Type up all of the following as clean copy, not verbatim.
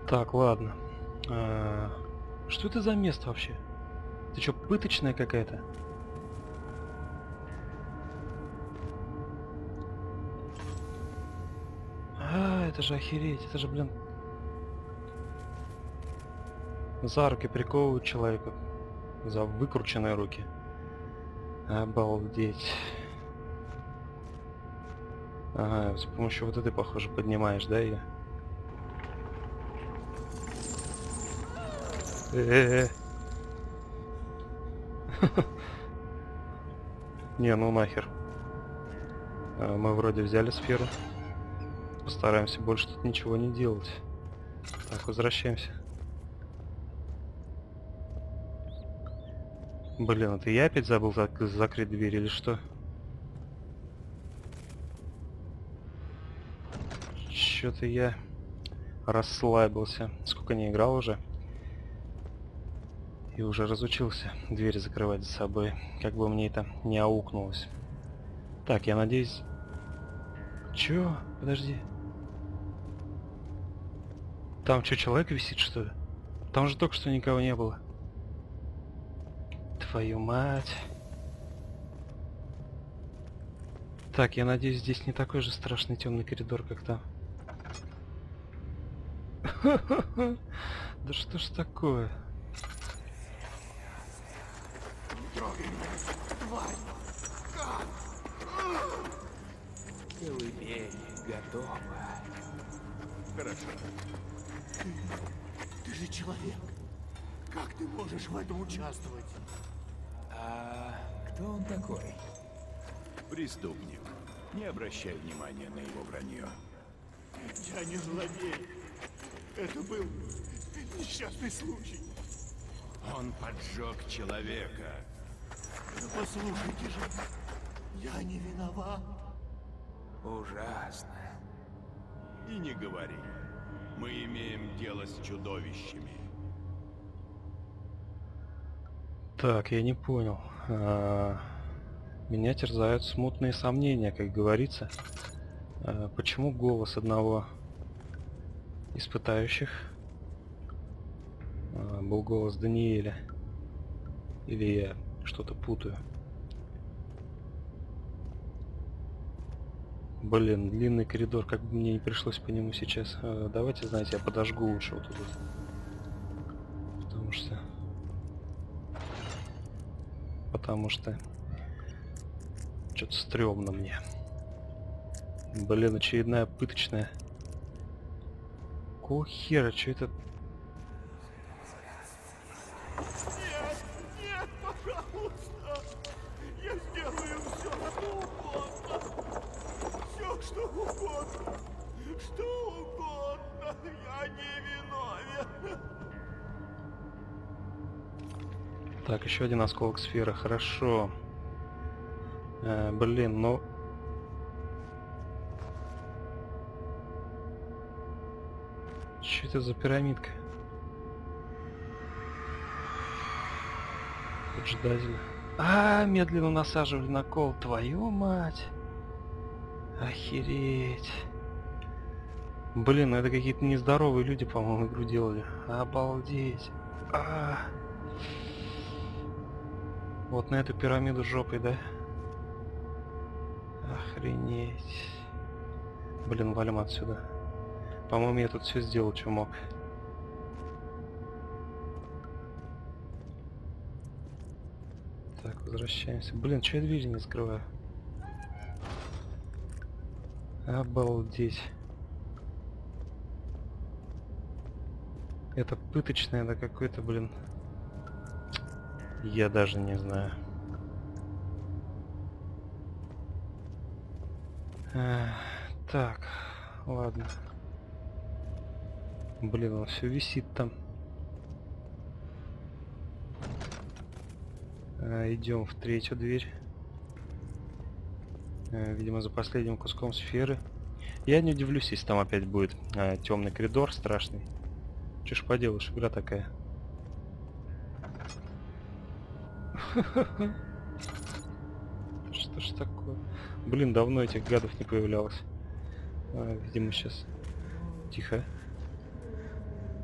Так, ладно. Что это за место вообще? Ты чё, пыточная какая-то? Это же охереть, это же, блин, за руки приковывают человека, за выкрученные руки. Обалдеть. Ага, с помощью вот этой, похоже, поднимаешь, да, ее? Э-э-э. Не, ну нахер. Мы вроде взяли сферу. Постараемся больше тут ничего не делать. Так, возвращаемся. Блин, это я опять забыл закрыть дверь или что? Чё-то я расслабился. Сколько не играл уже. И уже разучился дверь закрывать за собой. Как бы мне это не аукнулось. Так, я надеюсь... Чё? Подожди. Там что, человек висит, что ли? Там же только что никого не было. Твою мать. Так, я надеюсь, здесь не такой же страшный темный коридор, как там. Да что ж такое? Не трогай меня, тварь! Как? Колыбель готова. Хорошо. Ты же человек. Как ты можешь в этом участвовать? А кто он такой? Преступник. Не обращай внимания на его вранье. Я не злодей. Это был несчастный случай. Он поджег человека. Но послушайте же, я не виноват. Ужасно. И не говори. Мы имеем дело с чудовищами. Так, я не понял. Меня терзают смутные сомнения, как говорится. Почему голос одного испытающих был голос Даниэля? Или я что-то путаю? Блин, длинный коридор, как бы мне не пришлось по нему сейчас. Давайте, знаете, я подожгу лучше вот тут. Потому что что-то стрёмно мне. Блин, очередная пыточная. Какого хера, что это? Нет, нет, пожалуйста. Я сделаю все, что угодно. Все, что угодно. Что угодно. Я не виновен. Так, еще один осколок сферы, хорошо. Блин, ну... Что это за пирамидка? Поджидатель. Медленно насаживали на кол. Твою мать. Охереть. Блин, ну это какие-то нездоровые люди, по-моему, игру делали. Обалдеть. Вот на эту пирамиду жопой, да? Охренеть. Блин, валим отсюда. По-моему, я тут все сделал, что мог. Так, возвращаемся. Блин, что я двери не закрываю? Обалдеть. Это пыточное, да какой-то, блин. Я даже не знаю. Так, ладно. Блин, он все висит там. Идем в третью дверь. Видимо, за последним куском сферы. Я не удивлюсь, если там опять будет темный коридор страшный. Че ж поделаешь, игра такая. Что ж такое? Блин, давно этих гадов не появлялось. Видимо, сейчас. Тихо.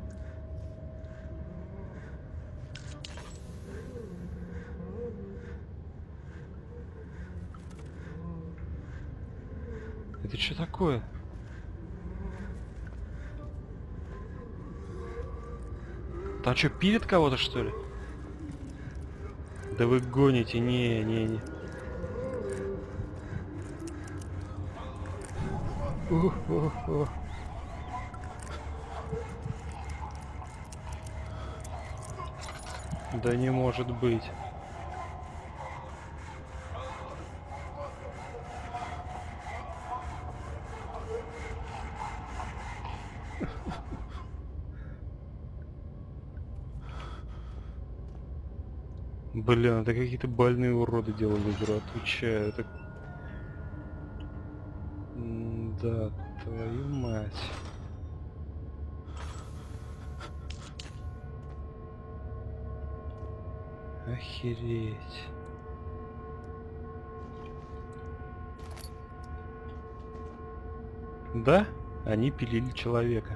Это что такое? Там что, пилит кого-то, что ли? Да вы гоните, не. О. Да не может быть. Блин, это какие-то больные уроды делали игру, отвечаю. Это... Да, твою мать. Охереть. Да, они пилили человека.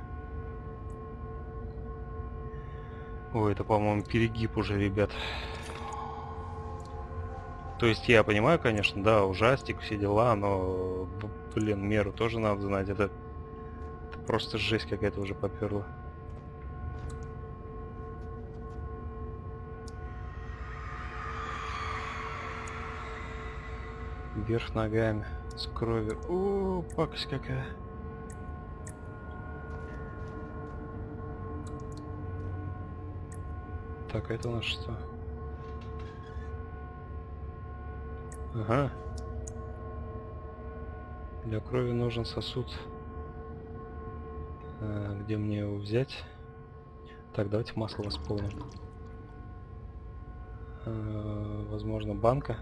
Ой, это, по-моему, перегиб уже, ребят. То есть я понимаю, конечно, да, ужастик, все дела, но, блин, меру тоже надо знать. Это просто жесть какая-то уже поперла. Вверх ногами, с кровью. О, пакость какая. Так, это у нас что? Ага. Для крови нужен сосуд. Где мне его взять? Так, давайте масло восполним. Возможно, банка.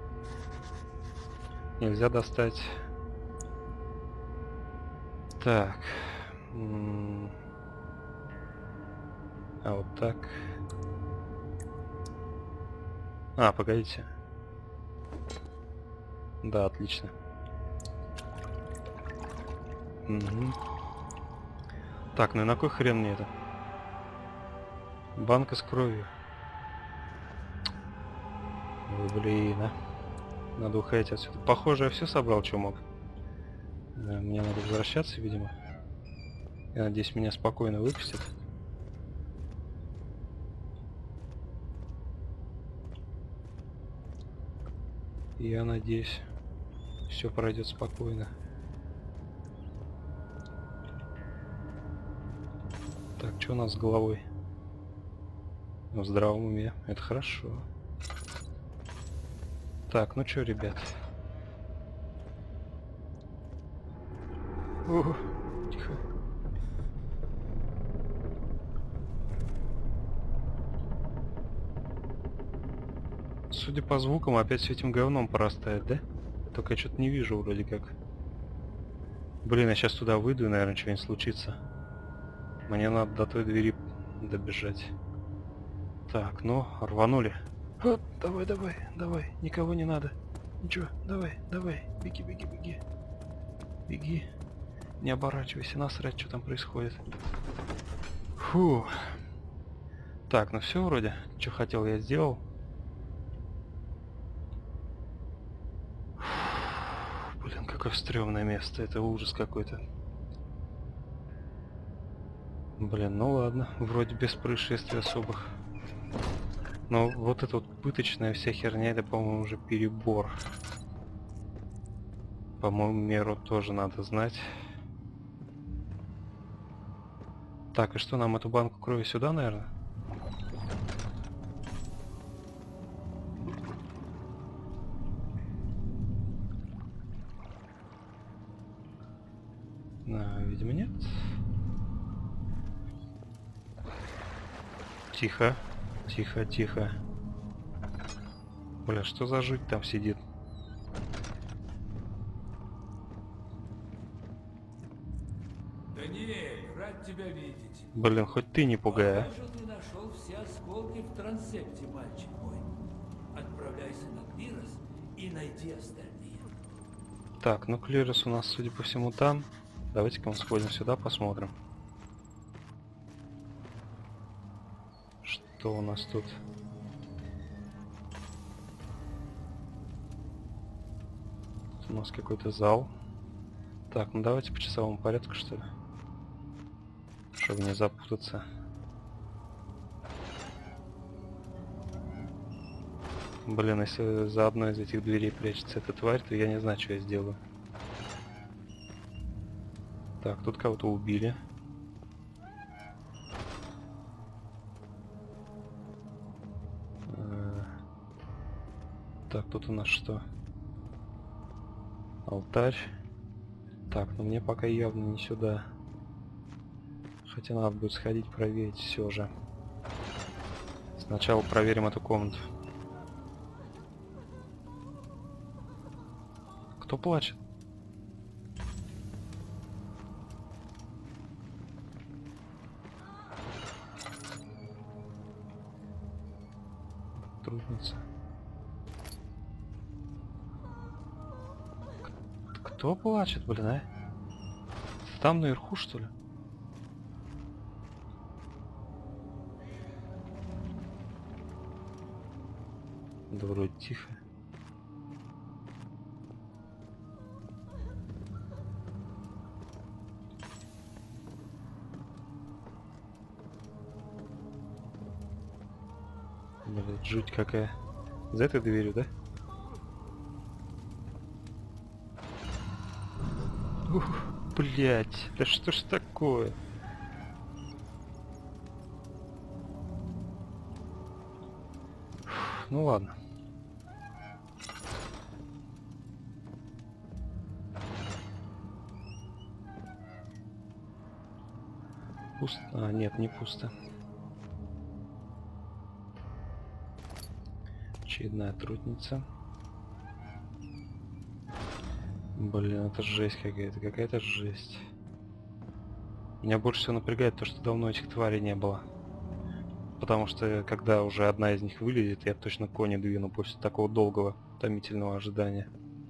Нельзя достать. Так. А вот так. А, погодите. Да, отлично. Угу. Так, ну и на кой хрен мне это? Банка с кровью. Ой, блин, а. Надо уходить отсюда. Похоже, я все собрал, что мог. Да, мне надо возвращаться, видимо. Я надеюсь, меня спокойно выпустят. Я надеюсь, все пройдет спокойно. Так, что у нас с головой? В здравом уме. Это хорошо. Так, ну что, ребят? О, тихо. Судя по звукам, опять с этим говном порастает, да? Только я что-то не вижу вроде как. Блин, я сейчас туда выйду и, наверное, что-нибудь случится. Мне надо до той двери добежать. Так, ну, рванули. Вот, давай, никого не надо. Ничего, давай, беги. Беги. Не оборачивайся, насрать, что там происходит. Фу. Так, ну все вроде. Что хотел, я сделал. Блин, какое стрёмное место. Это ужас какой-то. Блин, ну ладно. Вроде без происшествий особых. Но вот эта вот пыточная вся херня, это, по-моему, уже перебор. По-моему, меру тоже надо знать. Так, и что, нам эту банку крови сюда, наверное? Видимо, нет. Тихо. Бля, что за жуть там сидит? Даниэль, рад тебя видеть. Блин, хоть ты не пугай, а. Похоже, ты нашел все осколки в трансепте, мальчик мой. Отправляйся на Клирос и найди остальные. Так, ну Клирос у нас, судя по всему, там. Давайте-ка мы сходим сюда, посмотрим. Что у нас тут? Тут у нас какой-то зал. Так, ну давайте по часовому порядку, что ли. Чтобы не запутаться. Блин, если за одной из этих дверей прячется эта тварь, то я не знаю, что я сделаю. Так, тут кого-то убили. Так, тут у нас что? Алтарь. Так, но мне пока явно не сюда. Хотя надо будет сходить проверить все же. Сначала проверим эту комнату. Кто плачет? Трудница. Кто плачет, блин, а? Там наверху, что ли? Да вроде тихо. Блядь, жуть какая. За этой дверью, да? Ух, блядь, да что ж такое? Фух, ну ладно. Пусто? А, нет, не пусто. Очередная трудница. Блин, это жесть какая-то, какая-то жесть. Меня больше всего напрягает то, что давно этих тварей не было. Потому что, когда уже одна из них вылезет, я точно кони двину после такого долгого, томительного ожидания.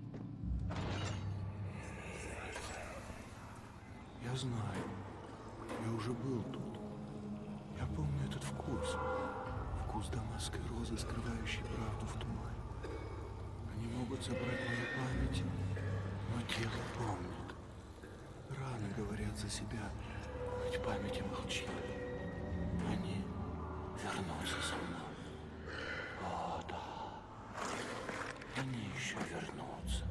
Я знаю. Я уже был тут. Я помню этот вкус. Вкус дамасской розы, скрывающей правду в тумане. Они могут забрать мою память, но тело помнит. Раны говорят за себя, хоть память и молчит. Они вернутся со мной. О, да. Они еще вернутся.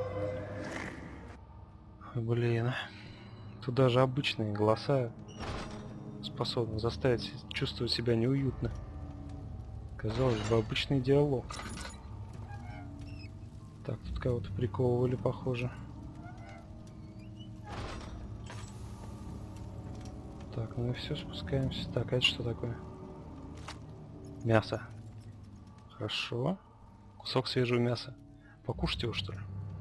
Блин. Тут даже обычные голоса способны заставить чувствовать себя неуютно. Казалось бы, обычный диалог. Так, тут кого-то приковывали, похоже. Так, ну и все, спускаемся. Так, а это что такое? Мясо. Хорошо. Кусок свежего мяса. Покушать его, что ли?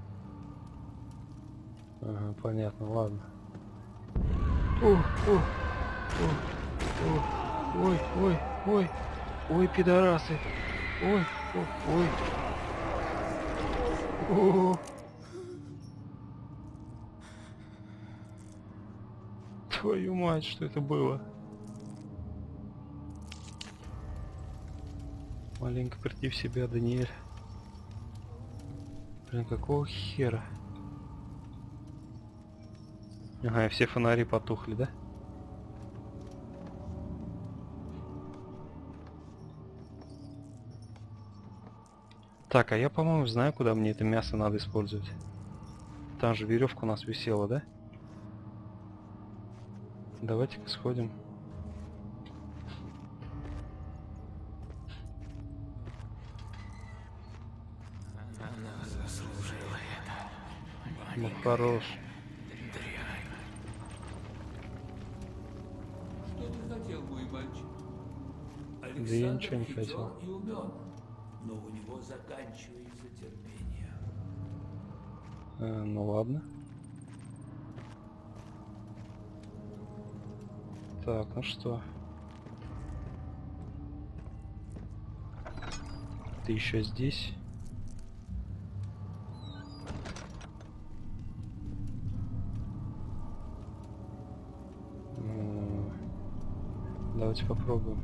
Ага, понятно, ладно. Ой, ой, ой, ой, пидорасы. Ой, ой, ой. Твою мать, что это было? Маленько приди в себя, Даниэль. Блин, какого хера? Ага, и все фонари потухли, да? Так, а я, по-моему, знаю, куда мне это мясо надо использовать. Там же веревка у нас висела, да? Давайте-ка сходим. Она заслужила это. Ну, хорош. Что ты хотел, мой мальчик? Да я ничего не Александр хотел. хитер и умен, но у него заканчивается терпение. Ну ладно. Так, ну что? Ты еще здесь? Давайте попробуем.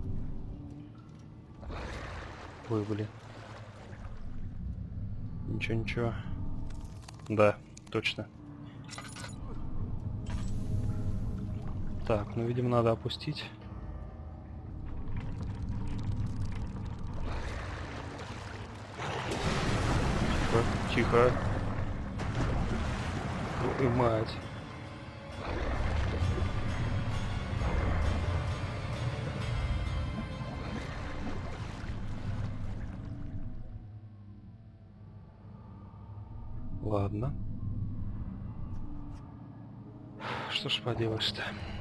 Ой, блин. Ничего, ничего. Да, точно. Так, ну, видимо, надо опустить. Тихо, тихо. Ой, мать. Ладно. Что ж поделаешь-то.